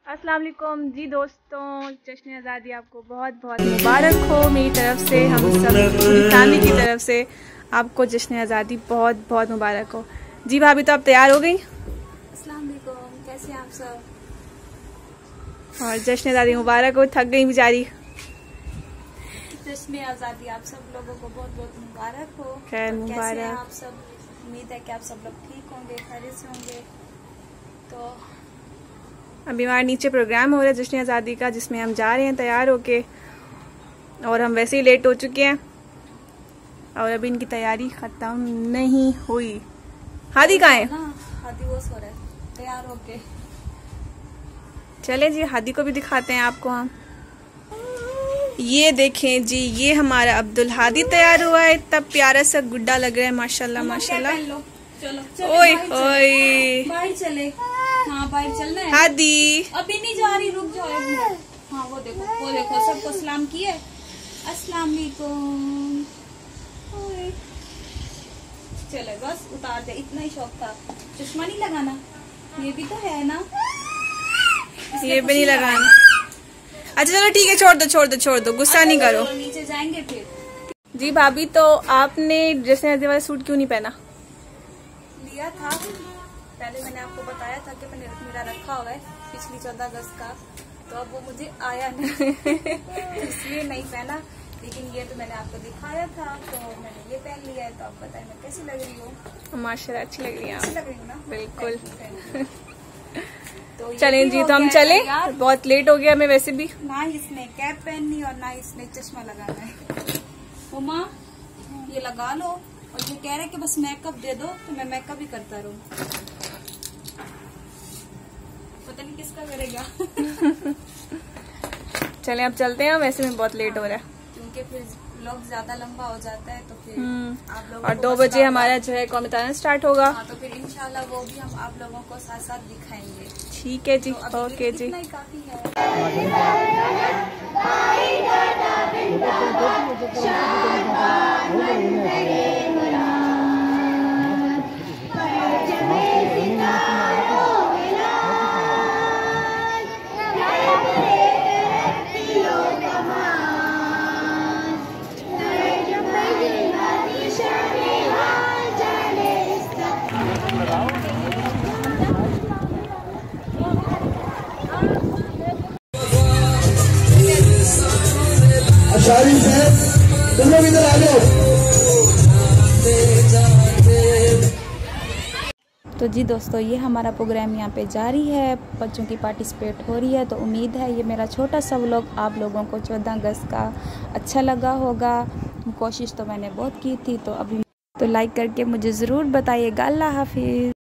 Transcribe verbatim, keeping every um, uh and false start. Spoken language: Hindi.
अस्सलाम वालेकुम जी दोस्तों, जश्न आज़ादी आपको बहुत बहुत मुबारक हो मेरी तरफ से, हम सब पूरी फैमिली की तरफ से आपको जश्न आज़ादी बहुत बहुत मुबारक हो। जी भाभी, तो आप तैयार हो गई? अस्सलाम वालेकुम, कैसे हैं आप सब? और जश्न आज़ादी मुबारक हो, थक गई बेचारी। जश्न आज़ादी आप सब लोगों को बहुत बहुत मुबारक हो। खैर कैसे मुबारक। हैं आप सब? उम्मीद है कि आप सब लोग ठीक होंगे, खैरियत से होंगे। तो अभी हमारे नीचे प्रोग्राम हो रहा है जश्न आज़ादी का, जिसमें हम जा रहे हैं तैयार होके, और हम वैसे ही लेट हो चुके हैं और अभी इनकी तैयारी खत्म नहीं हुई। हादी कहाँ है? हादी वो सो रहा है तैयार होके। चले जी, हादी को भी दिखाते हैं आपको हम। ये देखें जी, ये हमारा अब्दुल हादी तैयार हुआ है, इतना प्यारा सा गुड्डा लग रहा है माशाल्लाह माशाल्लाह। चलो चलो ओए ओए, बाहर चले। हाँ बाहर चलना है। हादी अभी नहीं जा रही, रुक जाओ एक मिनट। हाँ वो देखो वो देखो सबको सलाम किए। अस्सलाम वालेकुम। ओए चले बस उतार दे, इतना ही शौक था। चश्मा नहीं लगाना, ये भी तो है ना, ये भी नहीं लगाना। अच्छा चलो ठीक है, छोड़ दो छोड़ दो छोड़ दो, गुस्सा नहीं करो। नीचे जाएंगे फिर। जी भाभी, तो आपने जश्न आज़ादी वाला सूट क्यों नहीं पहना? लिया था पहले, मैंने आपको बताया था कि मैंने मेरा रखा हुआ है पिछली चौदह अगस्त का, तो अब वो मुझे आया नहीं इसलिए नहीं पहना। लेकिन ये तो मैंने आपको दिखाया था, तो मैंने ये पहन लिया है। तो आप बताएं मैं कैसी लग रही हूँ? माशाल्लाह अच्छी लग रही है अच्छी आप। लग रही हूँ ना? बिल्कुल। तो ये चलें भी जी, हो तो हम गया चले, यार। बहुत लेट हो गया हमें वैसे भी। ना इसने कैप पहननी और ना इसने चश्मा लगाना है। उमा ये लगा लो, और ये कह रहे कि बस मेकअप दे दो, तो मैं मेकअप ही करता रहूं। पता नहीं किसका करेगा चले अब चलते हैं, वैसे में बहुत लेट हो रहा है क्योंकि फिर व्लॉग ज्यादा लंबा हो जाता है, तो फिर आप लोगों और को दो बस बजे बात- हमारा जो है कौमी ताना स्टार्ट होगा। हाँ, तो फिर इंशाल्लाह वो भी हम आप लोगों को साथ साथ दिखाएंगे। ठीक है जी, तो अभी ओके जी। इतना ही काफी है। शारी से तुम लोग इधर आ जाओ। तो जी दोस्तों, ये हमारा प्रोग्राम यहाँ पे जारी है, बच्चों की पार्टिसिपेट हो रही है। तो उम्मीद है ये मेरा छोटा सा व्लॉग आप लोगों को चौदह अगस्त का अच्छा लगा होगा। कोशिश तो मैंने बहुत की थी, तो अभी तो लाइक करके मुझे ज़रूर बताइएगा। अल्लाह हाफिज़।